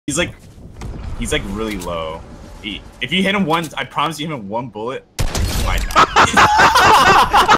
He's like really low. If you hit him once, I promise you hit him one bullet. You might die.